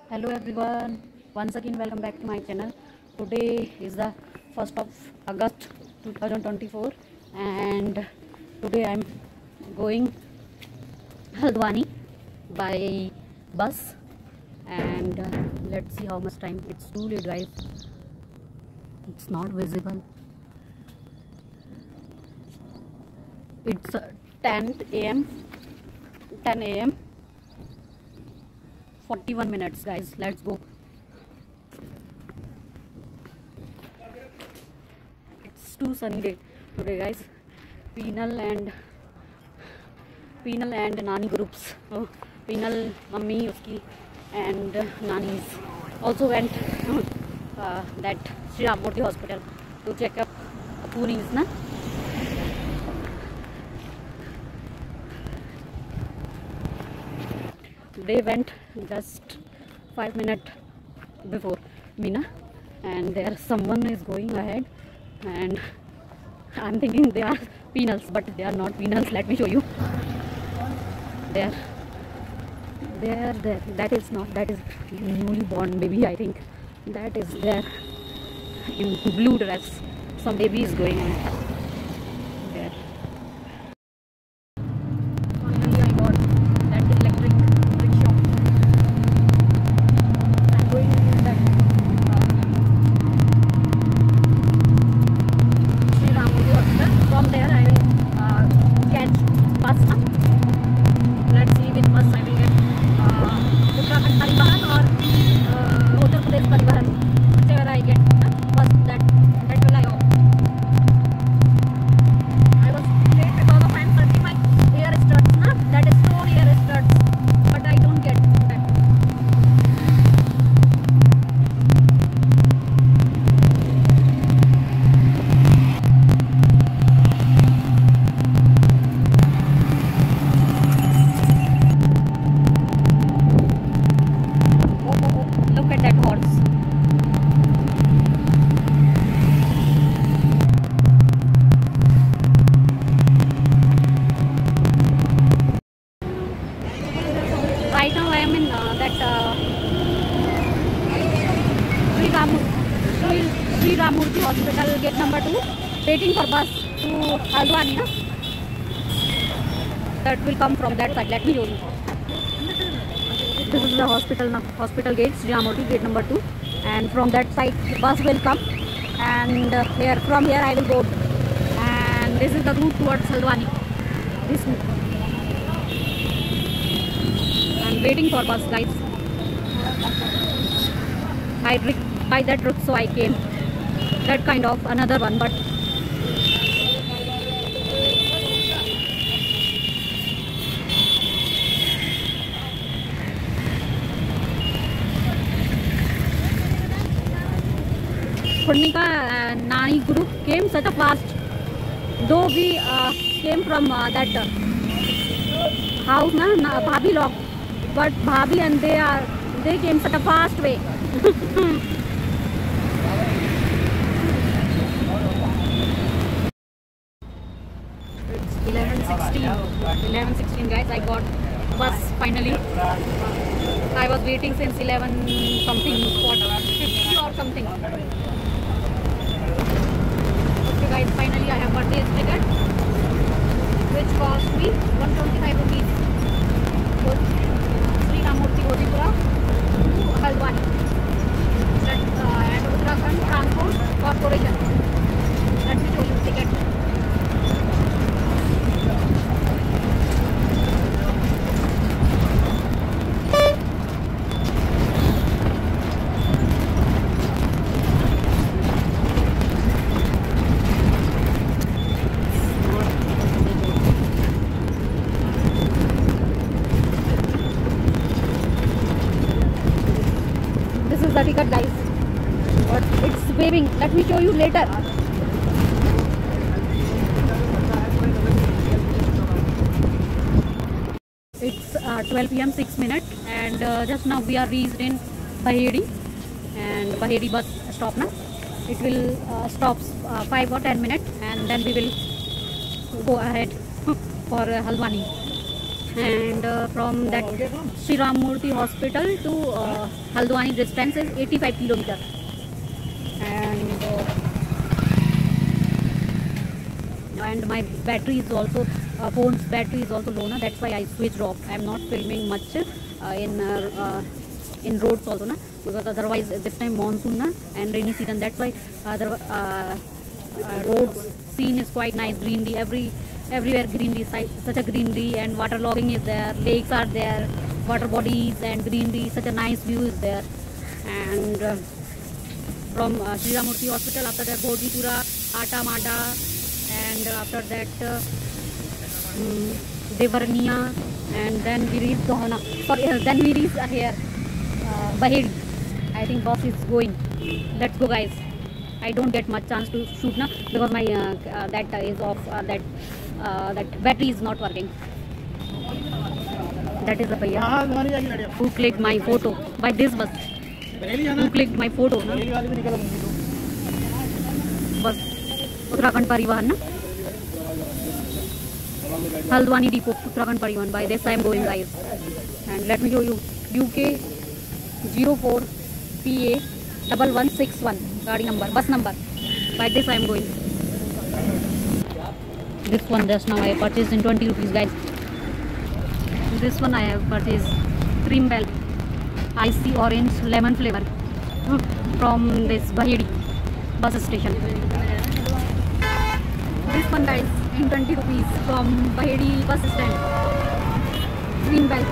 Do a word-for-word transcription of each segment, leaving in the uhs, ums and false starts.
Hello everyone, once again welcome back to my channel. Today is the first of August two thousand twenty-four and today I am going Haldwani by bus and uh, let's see how much time. It's too late guys, it's not visible. It's uh, ten A M ten A M forty-one minutes guys. Let's go. It's too sunny day today guys. Penal and Penal and Nani groups. Oh, Penal mummy uski and uh, Nani's also went uh, that Sri Ram Murthy hospital to check up Puni's na. They went just five minutes before Mina, and there someone is going ahead, and I'm thinking they are penals, but they are not penals. Let me show you. There, there, there. That is not. That is newly born baby. I think that is there in blue dress. Some baby is going on there. Finally, I got that electric rickshaw. I'm going in that uh, Sri Ram Murthy hospital. From there, I will uh, catch bus. Let's see which bus I will get. Uh, Uttarakhand Parivahan or uh, Uttar Pradesh Parivahan. Whichever I get bus, that that will I opt. I was late because of I'm searching my hair studs, na? That is stone hair studs, but I don't get that. Oh, oh, oh, look at that horse. Right now I am in uh, that uh, Sri Ram Sri, Sri Ram Murthy hospital gate number two, waiting for bus to Haldwani. Na? That will come from that side. Let me show you. This is the hospital now. Hospital gate, Sri Ram Murthy gate number two, and from that side the bus will come, and uh, here from here I will go, and this is the route towards Haldwani. This I'm waiting for bus guys. I by that route, so I came that kind of another one, but Purnika uh, Nani group came such a fast, though we uh, came from uh, that uh, house na, na Bhabhi log, but Bhabhi and they are they came such a fast way. It's eleven sixteen. eleven sixteen guys. I got bus finally. I was waiting since eleven something, what, fifty or something. Okay guys, finally I have got this ticket, which cost me one hundred twenty-five rupees. Sri Ram Murthy Gojipura to Haldwani. That uh, and Uttarakhand Transport Corporation. Let me show you ticket. This is the ticket guys, but it's waving. Let me show you later. It's uh, twelve P M six minutes, and uh, just now we are reached in Baheri, and Baheri bus stop now. It will uh, stop uh, five or ten minutes, and then we will go ahead for uh, Haldwani. and uh, from that Shri Ram Murthy Hospital to uh, Haldwani distance is eighty-five kilometer, and uh, and my battery is also uh, phone's battery is also low na, that's why I switched off. I am not filming much uh, in uh, uh, in roads also na, because otherwise this time monsoon na and rainy season, that's why other uh, uh, roads scene is quite nice, greenery, every everywhere greenery, such a greenery, and water logging is there, lakes are there, water bodies and greenery, such a nice view is there. And uh, from uh, Shri Ram Murthy Hospital, after that Bodhipura, Ata Mada, and uh, after that uh, um, Devarniya, and then we reach Dohana. Sorry, uh, then we reach uh, here uh, Bahedi. I think bus is going. Let's go, guys. I don't get much chance to shoot now because my uh, uh, that uh, is off. Uh, that uh, that battery is not working. That is the bhaiya who clicked my photo by this bus. Who clicked my photo? Na? Bus Uttarakhand Parivahan na? Haldwani Depot, Uttarakhand Parivahan. By this I am going, guys. And let me show you U K zero four P A one one six one गाड़ी number, bus number. By this I am going. This one just now I purchased in twenty rupees, guys. This one I have purchased cream bell icy orange lemon flavor from this Bahedi bus station. This one, guys, in twenty rupees from Bahedi bus stand. Cream bell.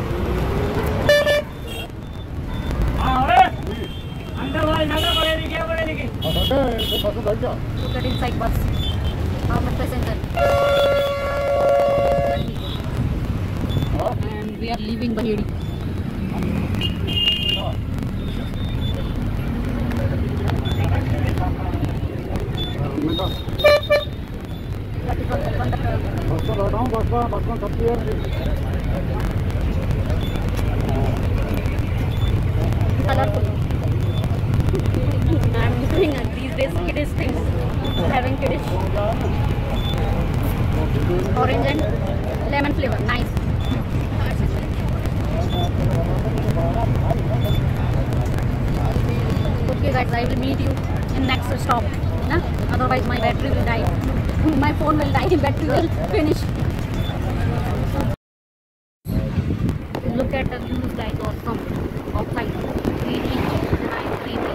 Look at inside bus. How much passenger? And we are leaving Bahedi. Colorful. I'm doing uh, these days kiddish things, having kiddish orange and lemon flavor, nice. Okay, guys, I will meet you in next stop. Nah? Otherwise my battery will die. My phone will die, battery will finish. Look at the views, guys, awesome. Outside. Greenery, nice greenery.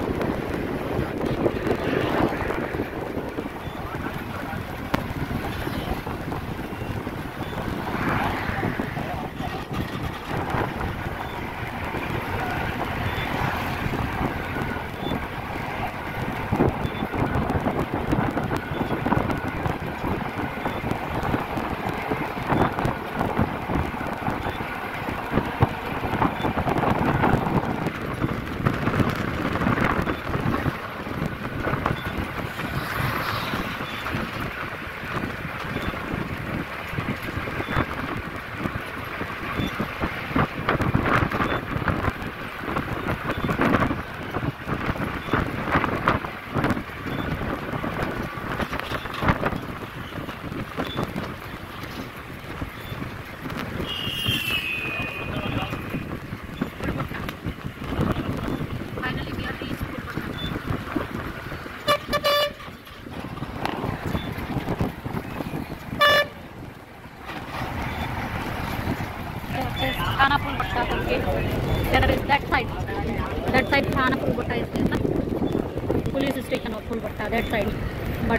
Thana Pulbatta, okay. There is that side. That side Thana Pulbatta is there, na? Police station of Pulbatta, that side. But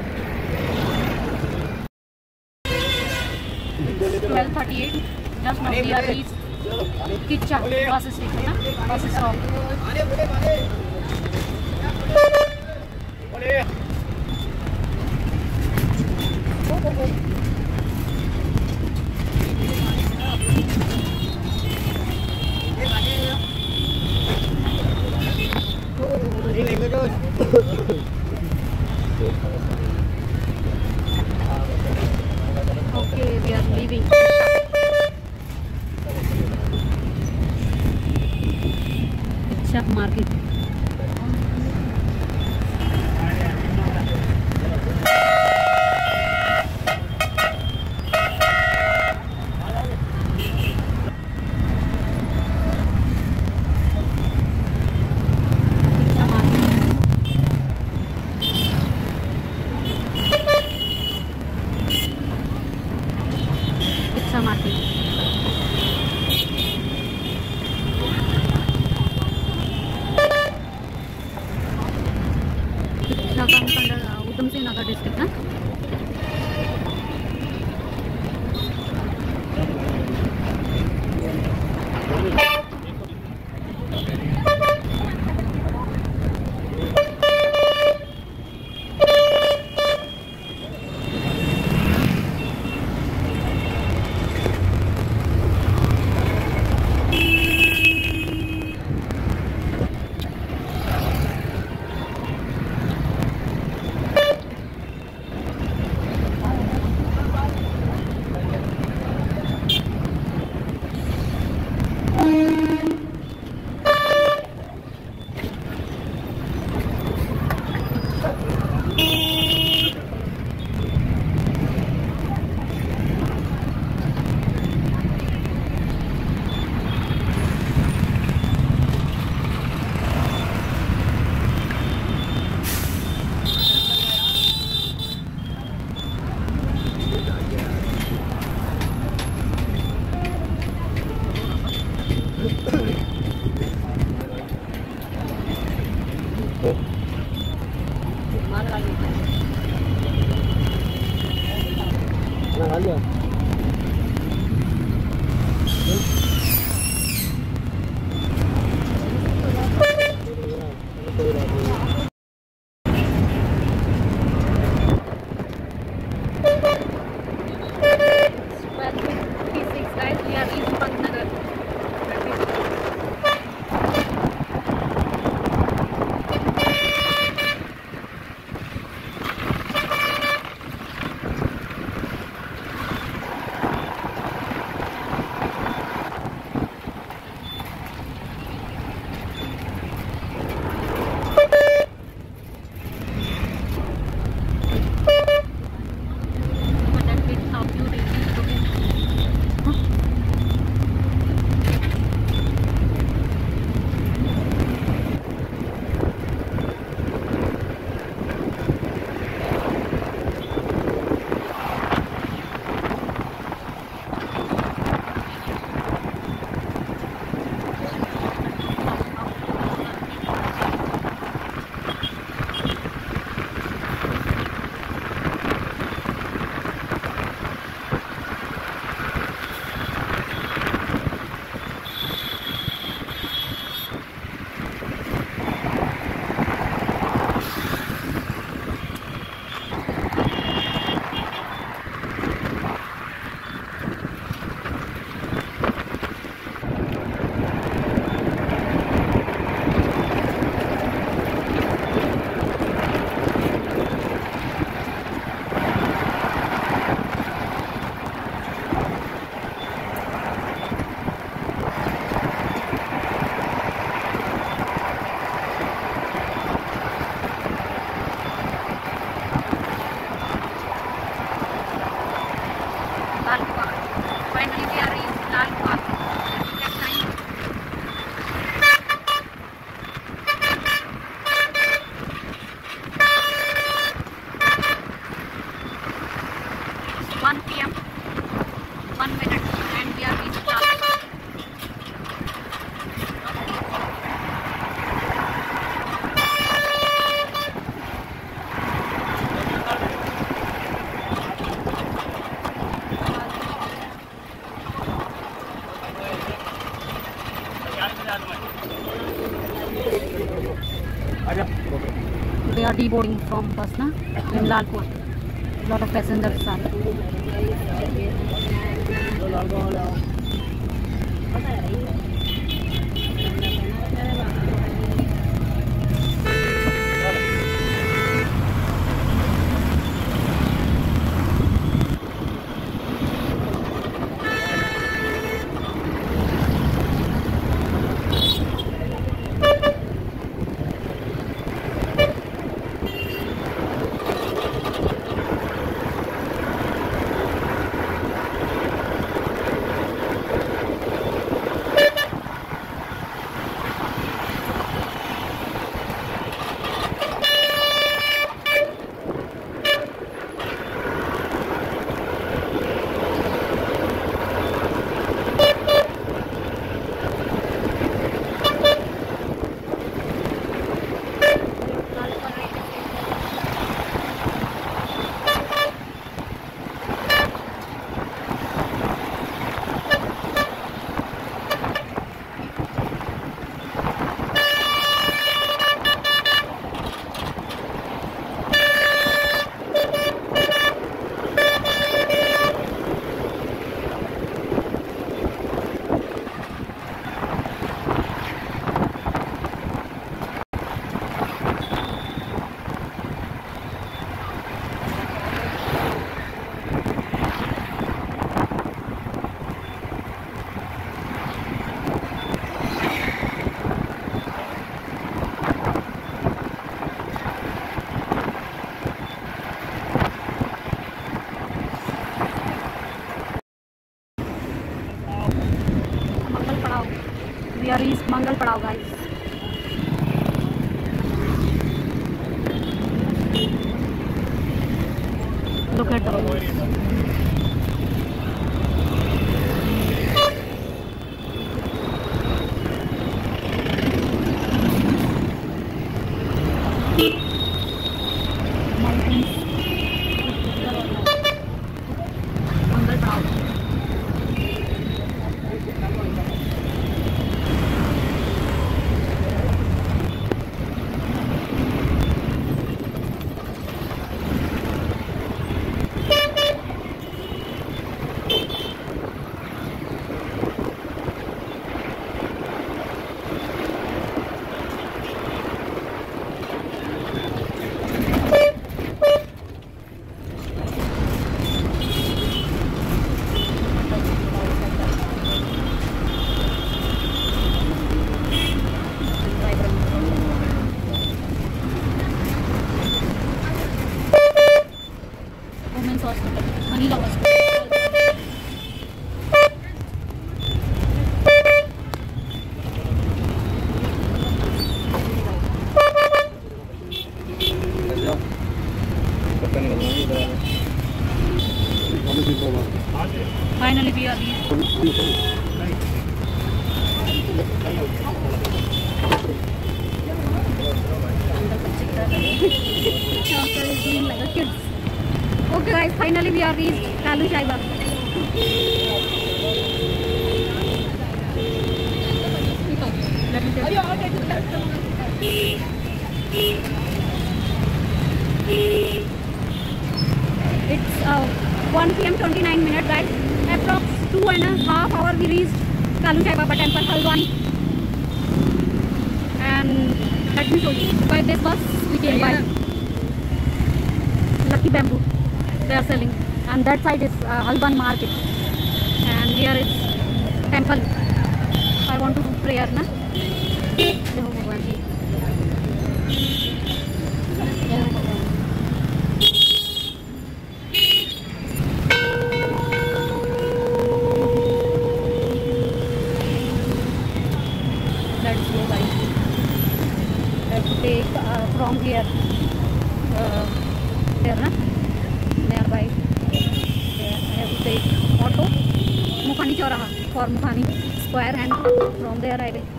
twelve thirty-eight, just now we are reached Kicha bus station, na? Bus stop. Oh, oh, oh. Okay, we are leaving. Shop market. They are deboarding from Basna in Lalpur. A lot of passengers are. We are reached Mangal Padav, guys. Look at the roads. Finally, we are here. Like a kids. Okay, guys. Finally, we are reached Kalu Sai Baba. Let me tell you. It's uh, one p m twenty-nine minutes, guys. Approx two and a half hour we reached Kalu Sai Baba Temple, Halwani. And let me show you. By this bus we came by. Lucky bamboo they are selling, and that side is uh, Halban market, and here is temple. I want to do prayer, na? Let's go, guys. Let's take uh, from here. Uh, there, na? Nearby. There, I have to take auto. Mukhani Chauraha for Mukhani Square, and from there I will.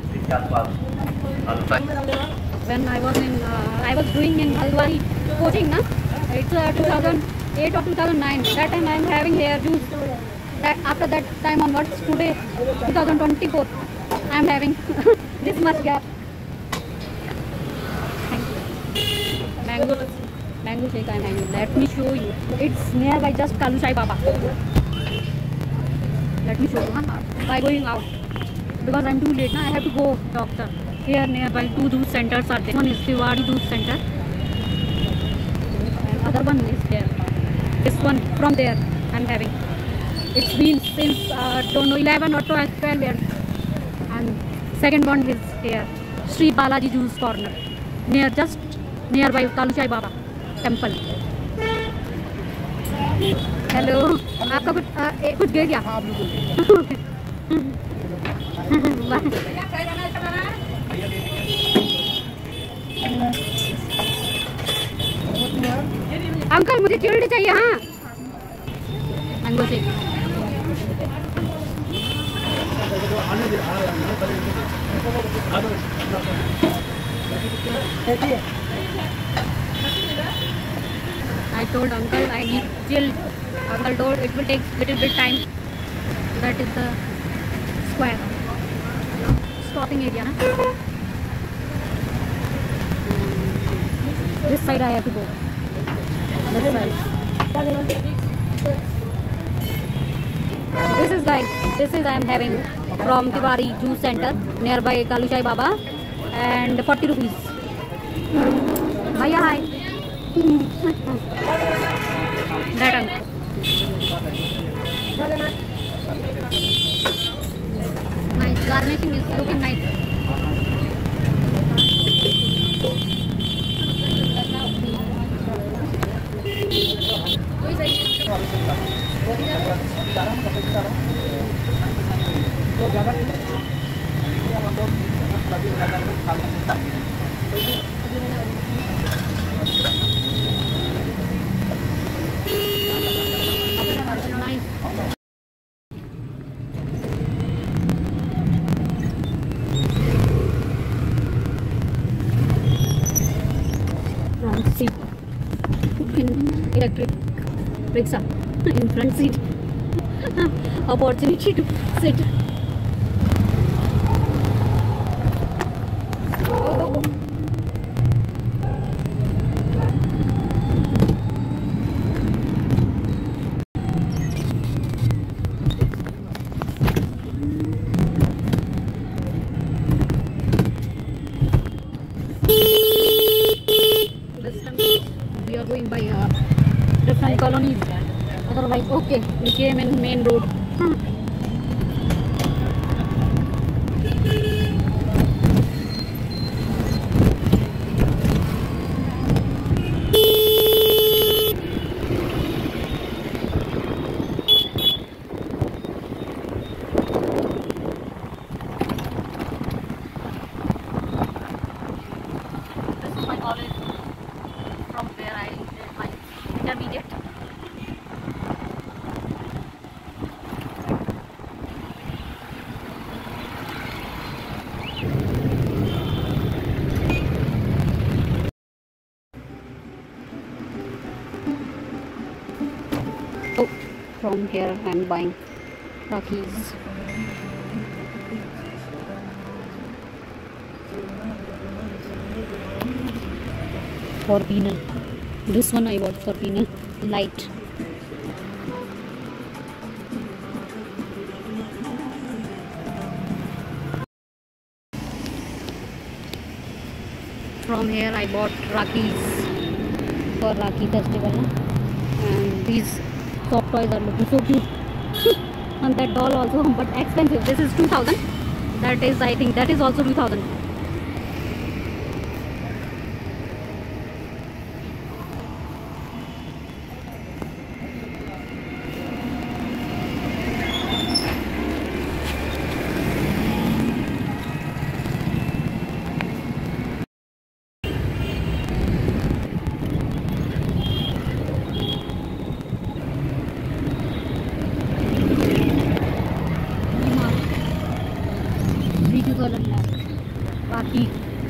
When I was in, uh, I was doing in Halwani coaching, na? It's uh, two thousand eight or two thousand nine. That time I am having hair juice. That after that time onwards, today twenty twenty-four, I am having this much gap. Thank you. Mango. Mango shake I am having. Let me show you. It's nearby just Kalu Sai Baba. Let me show you, huh? By going out. Because I am too late, na? I have to go doctor. Here nearby two juice centers are there. One is Tiwari Juice Center. And other one is there. This one from there I am having. It's been since uh, don't know eleven or twelve, twelve years. And second one is here. Sri Balaji Juice Corner. Near just nearby Kalu Sai Baba Temple. Hello. आपका कुछ आ, ए, कुछ गिर गया? Uncle मुझे chilled चाहिए, हाँ? Mango shake. I told uncle I need chill. Uncle told it will take little bit time. That is the square stopping area, na? This side I have to go. This side. This is guys. This is I am having from Tiwari Juice Center nearby Kalu Sai Baba, and forty rupees. Bhaiya hi. That uncle. Nice garnishing is looking nice. Front seat in electric rickshaw in front seat. Opportunity to sit. This time we are going by uh, different colonies. Otherwise, okay, we came in main road. Hmm. This is my college, from where I did my intermediate. Oh, from here I'm buying Rakis. For penal. This one I bought for penal light. From here I bought Rakis for Rakhi festival. And these soft toys are looking so cute. And that doll also, but expensive. This is two thousand. That is, I think, that is also two thousand. Rakhi.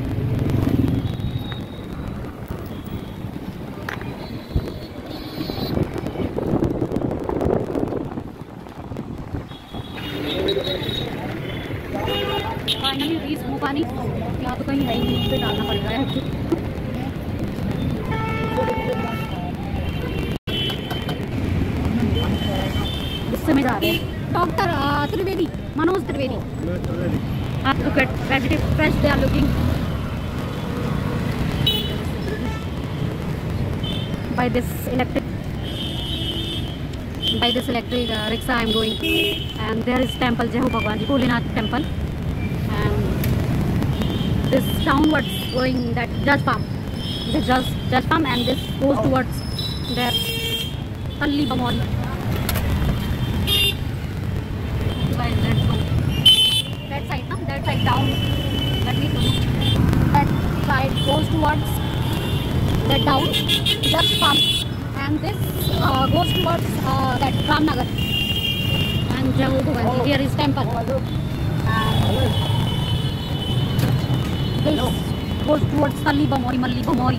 Finally reach Mopani. यहाँ तो कहीं है ही नहीं, पे डालना पड़ रहा है. उससे में जा रहे हैं. Doctor Trivedi, Manoj Trivedi. Have to get vegetable fresh. They are looking. By this electric, by this electric uh, rickshaw, I am going, and there is temple Jehu Bhagwan Ji, Bholinath temple, and this downwards going that Judge Farm, this Judge Judge Farm, and this goes towards that Talli Bamoli. Guys, let's go. That side, no? That side down. Let me show you. That side goes towards that down, just farm, and this uh, goes towards uh, that Ramnagar. And Jehu Bhagwan, here is temple. And this goes towards Talli Bamoli, Malli Bamoli.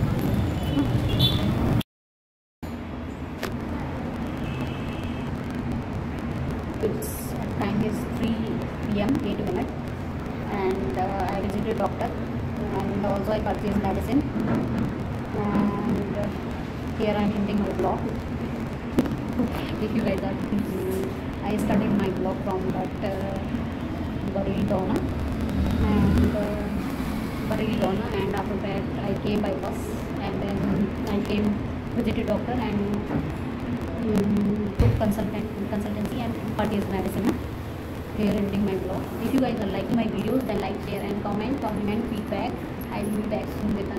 Its time is three p m eight minutes, and uh, I visited doctor, and also I purchased medicine, and uh, here I am ending my blog. If you guys are thinking, I started my blog from that uh, Bareilly Dona, and uh, Bareilly Dona, and after that I came by bus, and then I came visited doctor and um, took consultant consultancy and purchased medicine. Here ending my blog. If you guys are liking my videos, then like, share and comment, compliment, feedback. I will be back soon with